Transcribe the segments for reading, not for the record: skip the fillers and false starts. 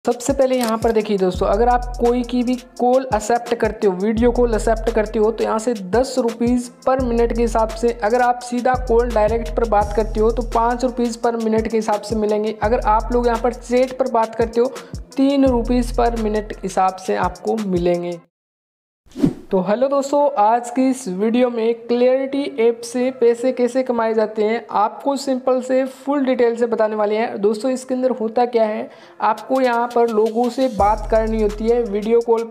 सबसे पहले यहाँ पर देखिए दोस्तों, अगर आप कोई की भी कॉल एक्सेप्ट करते हो, वीडियो कॉल एक्सेप्ट करते हो, तो यहाँ से 10 रुपीज़ पर मिनट के हिसाब से, अगर आप सीधा कॉल डायरेक्ट पर बात करते हो तो 5 रुपीज़ पर मिनट के हिसाब से मिलेंगे। अगर आप लोग यहाँ पर चैट पर बात करते हो 3 रुपीज़ पर मिनट हिसाब से आपको मिलेंगे। तो हेलो दोस्तों, आज की इस वीडियो में क्लियरिटी ऐप से पैसे कैसे कमाए जाते हैं आपको सिंपल से फुल डिटेल से बताने वाले हैं। दोस्तों इसके अंदर होता क्या है, आपको यहाँ पर लोगों से बात करनी होती है, वीडियो कॉल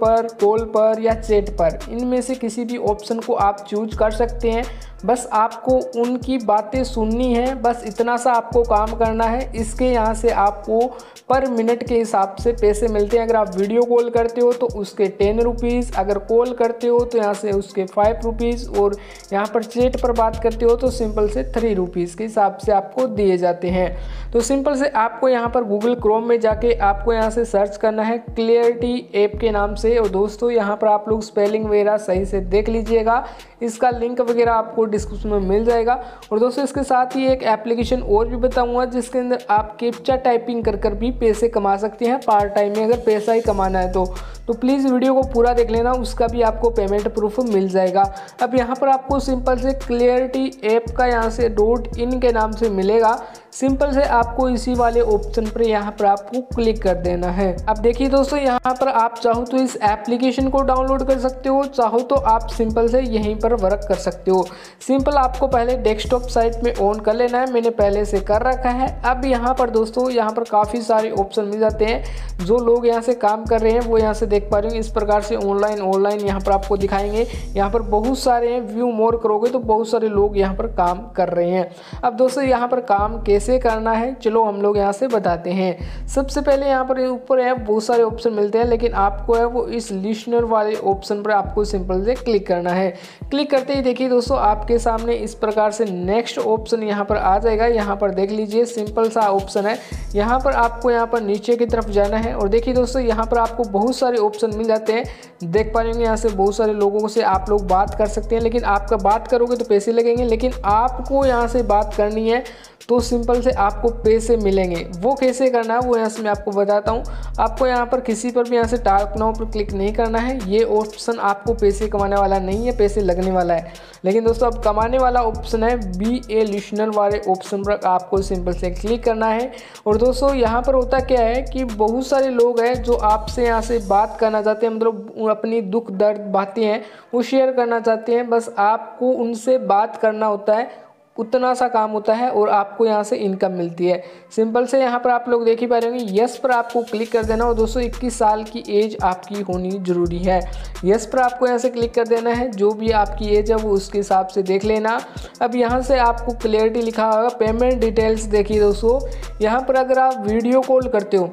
पर या चैट पर, इनमें से किसी भी ऑप्शन को आप चूज कर सकते हैं। बस आपको उनकी बातें सुननी है, बस इतना सा आपको काम करना है। इसके यहाँ से आपको पर मिनट के हिसाब से पैसे मिलते हैं। अगर आप वीडियो कॉल करते हो तो उसके 10 रुपीज़, अगर कॉल करते हो तो यहाँ से उसके 5 रुपीज़, और यहाँ पर चैट पर बात करते हो तो सिंपल से 3 रुपीज़ के हिसाब से आपको दिए जाते हैं। तो सिंपल से आपको यहाँ पर गूगल क्रोम में जाके आपको यहाँ से सर्च करना है क्लियरिटी ऐप के नाम से। और दोस्तों यहाँ पर आप लोग स्पेलिंग वगैरह सही से देख लीजिएगा, इसका लिंक वगैरह आपको डिस्क्रिप्शन में मिल जाएगा। और दोस्तों इसके साथ ही एक एप्लीकेशन और भी बताऊंगा जिसके अंदर आप कैप्चा टाइपिंग कर भी पैसे कमा सकते हैं पार्ट टाइम में, अगर पैसा ही कमाना है तो प्लीज़ वीडियो को पूरा देख लेना, उसका भी आपको पेमेंट प्रूफ मिल जाएगा। अब यहाँ पर आपको सिंपल से क्लियरिटी ऐप का यहाँ से .in के नाम से मिलेगा। सिंपल से आपको इसी वाले ऑप्शन पर यहाँ पर आपको क्लिक कर देना है। अब देखिए दोस्तों, यहाँ पर आप चाहो तो इस एप्लीकेशन को डाउनलोड कर सकते हो, चाहो तो आप सिंपल से यहीं पर वर्क कर सकते हो। सिंपल आपको पहले डेस्कटॉप साइट में ऑन कर लेना है, मैंने पहले से कर रखा है। अब यहाँ पर दोस्तों, यहाँ पर काफ़ी सारे ऑप्शन मिल जाते हैं। जो लोग यहाँ से काम कर रहे हैं वो यहाँ से देख पा रहे हो, इस प्रकार से ऑनलाइन यहाँ पर आपको दिखाएंगे। यहाँ पर बहुत सारे हैं, व्यू मोर करोगे तो बहुत सारे लोग यहाँ पर काम कर रहे हैं। अब दोस्तों यहाँ पर काम कैसे करना है, चलो हम लोग यहाँ से बताते हैं। सबसे पहले यहाँ पर ऊपर है बहुत सारे ऑप्शन मिलते हैं, लेकिन आपको है वो इस लिसनर वाले ऑप्शन पर आपको सिंपल से क्लिक करना है। क्लिक करते ही देखिए दोस्तों, आपके सामने इस प्रकार से नेक्स्ट ऑप्शन यहाँ पर आ जाएगा। यहाँ पर देख लीजिए, सिंपल सा ऑप्शन है। यहाँ पर आपको यहाँ पर नीचे की तरफ जाना है, और देखिए दोस्तों यहाँ पर आपको बहुत सारे ऑप्शन मिल जाते हैं। देख पा रहे होंगे यहाँ से बहुत सारे लोगों से आप लोग बात कर सकते हैं, लेकिन आपका बात करोगे तो पैसे लगेंगे, लेकिन आपको यहाँ से बात करनी है तो सिंपल से आपको पैसे मिलेंगे। वो कैसे करना है वो यहाँ से मैं आपको बताता हूँ। आपको यहाँ पर किसी पर भी यहाँ से टास्क नाउ पर क्लिक नहीं करना है, ये ऑप्शन आपको पैसे कमाने वाला नहीं है, पैसे लगने वाला है। लेकिन दोस्तों अब कमाने वाला ऑप्शन है BA लिसनर वाले ऑप्शन पर आपको सिंपल से क्लिक करना है। और दोस्तों यहाँ पर होता क्या है कि बहुत सारे लोग हैं जो आपसे यहाँ से बात करना चाहते हैं, मतलब अपनी दुख दर्द बातें हैं वो शेयर करना चाहते हैं। बस आपको उनसे बात करना होता है, उतना सा काम होता है, और आपको यहाँ से इनकम मिलती है। सिंपल से यहाँ पर आप लोग देख ही पा रहे होंगे, यस पर आपको क्लिक कर देना। और दोस्तों 21 साल की एज आपकी होनी जरूरी है। यस पर आपको यहाँ से क्लिक कर देना है, जो भी आपकी एज है वो उसके हिसाब से देख लेना। अब यहाँ से आपको क्लियरिटी लिखा होगा, पेमेंट डिटेल्स देखिए दोस्तों, यहाँ पर अगर आप वीडियो कॉल करते हो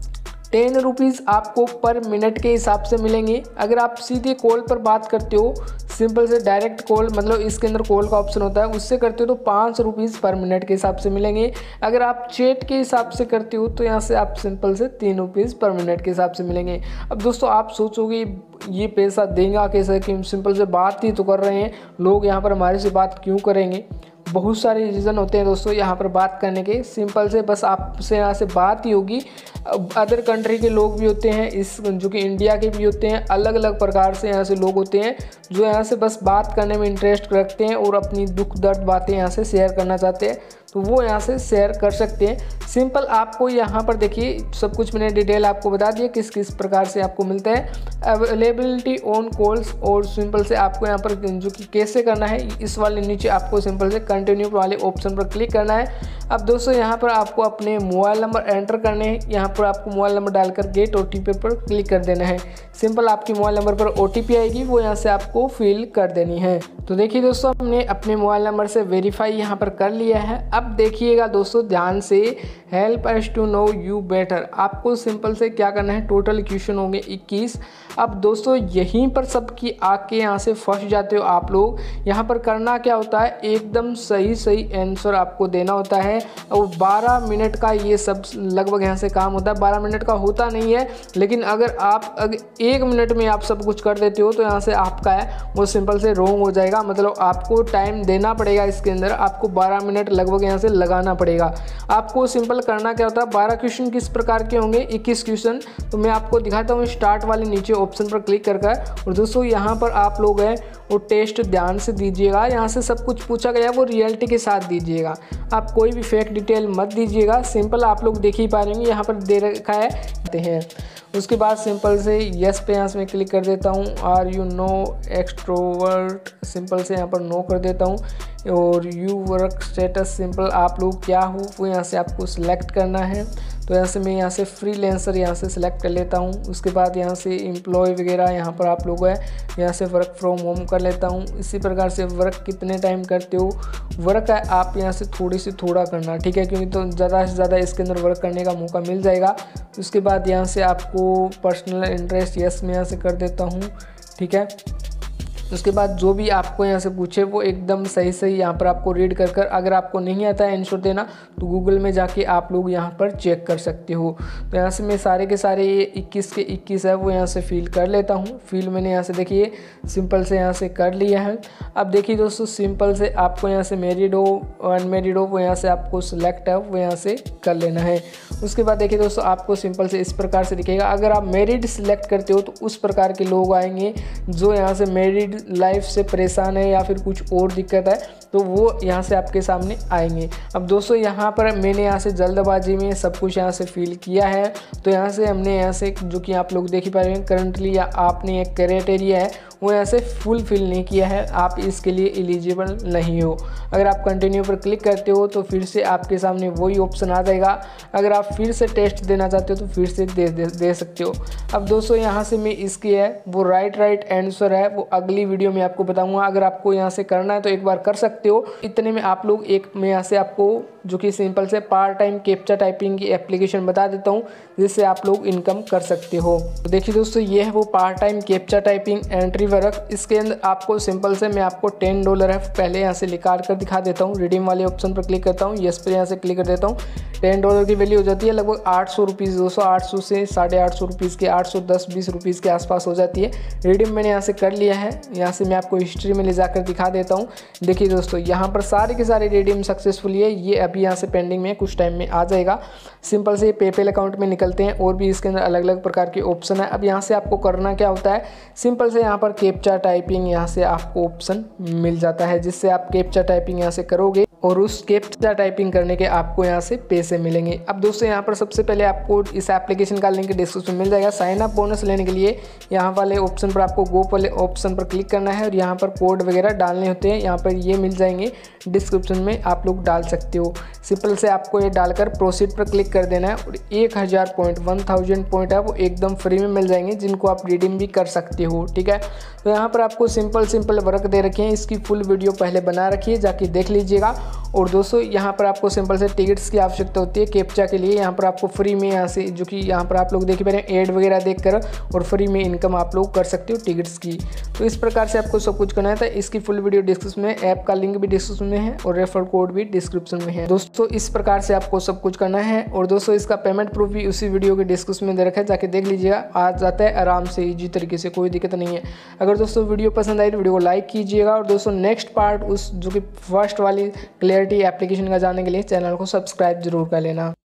10 रुपीज़ आपको पर मिनट के हिसाब से मिलेंगे। अगर आप सीधे कॉल पर बात करते हो, सिंपल से डायरेक्ट कॉल, मतलब इसके अंदर कॉल का ऑप्शन होता है, उससे करते हो तो 5 रुपीज़ पर मिनट के हिसाब से मिलेंगे। अगर आप चैट के हिसाब से करते हो तो यहाँ से आप सिंपल से 3 रुपीज़ पर मिनट के हिसाब से मिलेंगे। अब दोस्तों आप सोचोगे ये पैसा देगा कैसे, कि सिंपल से बात ही तो कर रहे हैं, लोग यहाँ पर हमारे से बात क्यों करेंगे। बहुत सारे रीज़न होते हैं दोस्तों यहाँ पर बात करने के। सिंपल से बस आपसे यहाँ से बात ही होगी। अदर कंट्री के लोग भी होते हैं, इस जो कि इंडिया के भी होते हैं, अलग अलग प्रकार से यहाँ से लोग होते हैं जो यहाँ से बस बात करने में इंटरेस्ट रखते हैं और अपनी दुख दर्द बातें यहाँ से शेयर करना चाहते हैं, तो वो यहाँ से शेयर कर सकते हैं। सिंपल आपको यहाँ पर देखिए सब कुछ मैंने डिटेल आपको बता दिया किस किस प्रकार से आपको मिलता है। अवेलेबिलिटी ऑन कॉल्स, और सिंपल से आपको यहाँ पर जो कि कैसे करना है, इस वाले नीचे आपको सिंपल से कंटिन्यू वाले ऑप्शन पर क्लिक करना है। अब दोस्तों यहाँ पर आपको अपने मोबाइल नंबर एंटर करने हैं। यहाँ पर आपको मोबाइल नंबर डालकर गेट OTP पर क्लिक कर देना है। सिंपल आपकी मोबाइल नंबर पर OTP आएगी, वो यहाँ से आपको फिल कर देनी है। तो देखिए दोस्तों, हमने अपने मोबाइल नंबर से वेरीफाई यहाँ पर कर लिया है। अब देखिएगा दोस्तों ध्यान से, help us to know you better, आपको सिंपल से क्या करना है, टोटल क्वेश्चन होंगे 21। अब दोस्तों यहीं पर सबकी आके यहाँ से फंस जाते हो आप लोग। यहाँ पर करना क्या होता है, एकदम सही आंसर आपको देना होता है, और 12 मिनट का ये सब लगभग यहाँ से काम होता है। 12 मिनट का होता नहीं है, लेकिन अगर 1 मिनट में आप सब कुछ कर देते हो तो यहाँ से आपका है वो सिंपल से रॉन्ग हो जाएगा। मतलब आपको टाइम देना पड़ेगा, इसके अंदर आपको 12 मिनट लगभग यहाँ से लगाना पड़ेगा। आपको सिंपल करना क्या होता है, 12 क्वेश्चन किस प्रकार के होंगे, 21 क्वेश्चन। तो मैं आपको दिखाता हूँ, स्टार्ट वाले नीचे ऑप्शन पर क्लिक कर कर। और दोस्तों यहाँ पर आप लोग हैं वो टेस्ट ध्यान से दीजिएगा, यहाँ से सब कुछ पूछा गया वो रियलिटी के साथ दीजिएगा, आप कोई भी फेक डिटेल मत दीजिएगा। सिंपल आप लोग देख ही पा रहे होंगे यहाँ पर दे रखा है। उसके बाद सिंपल से यस पे यहाँ से मैं क्लिक कर देता हूँ। Are you no extrovert, simple से यहाँ पर नो कर देता हूँ। और यू वर्क स्टेटस, सिंपल आप लोग क्या हो वो यहाँ से आपको सिलेक्ट करना है। तो यहाँ से मैं यहाँ से फ्रीलांसर यहाँ से सिलेक्ट कर लेता हूँ। उसके बाद यहाँ से एम्प्लॉय वगैरह यहाँ पर आप लोग है यहाँ से वर्क फ्रॉम होम कर लेता हूँ। इसी प्रकार से वर्क कितने टाइम करते हो, वर्क है आप यहाँ से थोड़ी से थोड़ा करना, ठीक है, क्योंकि तो ज़्यादा से ज़्यादा इसके अंदर वर्क करने का मौका मिल जाएगा। उसके बाद यहाँ से आपको पर्सनल इंटरेस्ट यस मैं यहाँ से कर देता हूँ, ठीक है। उसके बाद जो भी आपको यहाँ से पूछे वो एकदम सही सही यहाँ पर आपको रीड कर कर, अगर आपको नहीं आता है आंसर देना तो गूगल में जाके आप लोग यहाँ पर चेक कर सकते हो। तो यहाँ से मैं सारे के सारे ये 21 के 21 है वो यहाँ से फिल कर लेता हूँ। फिल मैंने यहाँ से देखिए सिंपल से यहाँ से कर लिया है। अब देखिए दोस्तों सिंपल से आपको यहाँ से मैरिड हो अनमैरिड हो वो यहाँ से आपको सिलेक्ट है वो यहाँ से कर लेना है। उसके बाद देखिए दोस्तों आपको सिंपल से इस प्रकार से दिखेगा। अगर आप मैरिड सिलेक्ट करते हो तो उस प्रकार के लोग आएंगे जो यहाँ से मैरिड लाइफ से परेशान है या फिर कुछ और दिक्कत है तो वो यहाँ से आपके सामने आएंगे। अब दोस्तों यहाँ पर मैंने यहाँ से जल्दबाजी में सब कुछ यहाँ से फिल किया है। तो यहाँ से हमने यहाँ से जो कि आप लोग देख ही पा रहे हैं करंटली या आपने एक क्राइटेरिया है वो यहाँ से फुल फिल नहीं किया है, आप इसके लिए एलिजिबल नहीं हो। अगर आप कंटिन्यू पर क्लिक करते हो तो फिर से आपके सामने वही ऑप्शन आ जाएगा। अगर आप फिर से टेस्ट देना चाहते हो तो फिर से दे सकते हो। अब दोस्तों यहाँ से मैं इसकी है वो राइट आंसर है वो अगली वीडियो में आपको बताऊँगा। अगर आपको यहाँ से करना है तो एक बार कर सकते हो। इतने में आप लोग एक मैं यहाँ से आपको जो कि सिंपल से पार्ट टाइम कैप्चा टाइपिंग की एप्लीकेशन बता देता हूँ जिससे आप लोग इनकम कर सकते हो। तो देखिए दोस्तों ये है वो part time captcha typing entry work. इसके अंदर आपको सिंपल से मैं आपको $10 है पहले यहाँ से निकाल कर दिखा देता हूँ। रिडीम वाले ऑप्शन पर क्लिक करता हूँ, यस पर यहाँ से क्लिक कर देता हूँ। $10 की वैल्यू हो जाती है लगभग 800 रुपीज़, 800 से 850 रुपीज़ के 810-20 रुपीज़ के आसपास हो जाती है। रिडीम मैंने यहाँ से कर लिया है। यहाँ से मैं आपको हिस्ट्री में ले जाकर दिखा देता हूँ। देखिए दोस्तों यहाँ पर सारे के सारे रिडीम सक्सेसफुल है। ये अभी यहाँ से पेंडिंग में कुछ टाइम में आ जाएगा। सिंपल से पेपैल अकाउंट में निकलते हैं और भी इसके अंदर अलग अलग प्रकार के ऑप्शन है। अब यहाँ से आपको करना क्या होता है, सिंपल से यहाँ पर कैप्चा टाइपिंग यहाँ से आपको ऑप्शन मिल जाता है जिससे आप कैप्चा टाइपिंग यहाँ से करोगे और उस कैप्चा टाइपिंग करने के आपको यहाँ से पैसे मिलेंगे। अब दोस्तों यहाँ पर सबसे पहले आपको इस एप्लीकेशन का लिंक डिस्क्रिप्शन मिल जाएगा। साइन अप बोनस लेने के लिए यहाँ वाले ऑप्शन पर आपको गो वाले ऑप्शन पर क्लिक करना है और यहाँ पर कोड वगैरह डालने होते हैं। यहाँ पर ये मिल जाएंगे डिस्क्रिप्शन में, आप लोग डाल सकते हो। सिंपल से आपको ये डालकर प्रोसीड पर क्लिक कर देना है और 1000 पॉइंट है वो एकदम फ्री में मिल जाएंगे जिनको आप रिडीम भी कर सकते हो, ठीक है। तो यहाँ पर आपको सिंपल वर्क दे रखे हैं, इसकी फुल वीडियो पहले बना रखी है, जाके देख लीजिएगा। और दोस्तों यहाँ पर आपको सिंपल से टिकट्स की आवश्यकता होती है कैप्चा के लिए। यहाँ पर आपको फ्री में यहाँ से जो कि यहाँ पर आप लोग देख पा रहे हैं एड वगैरह देखकर और फ्री में इनकम आप लोग कर सकते हो टिकट्स की। तो इस प्रकार से आपको सब कुछ करना है। तो इसकी फुल वीडियो डिस्क्रिप्शन में, ऐप का लिंक भी डिस्क्रिप्शन में है और रेफर कोड भी डिस्क्रिप्शन में है। दोस्तों इस प्रकार से आपको सब कुछ करना है। और दोस्तों इसका पेमेंट प्रूफ भी उसी वीडियो के डिस्क्रिप्शन में दे रखा है, जाके देख लीजिएगा। आ जाता है आराम से ईजी तरीके से, कोई दिक्कत नहीं है। अगर दोस्तों वीडियो पसंद आई तो वीडियो को लाइक कीजिएगा। और दोस्तों नेक्स्ट पार्ट उस जो कि फर्स्ट वाली क्लैरिटी एप्लीकेशन का जानने के लिए चैनल को सब्सक्राइब जरूर कर लेना।